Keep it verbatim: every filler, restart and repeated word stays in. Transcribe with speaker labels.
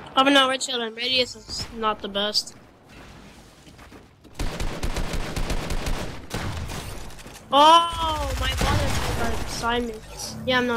Speaker 1: Oh, but no, we're chilling. Radius is not the best. Oh, my father got assignments. Yeah, I'm not.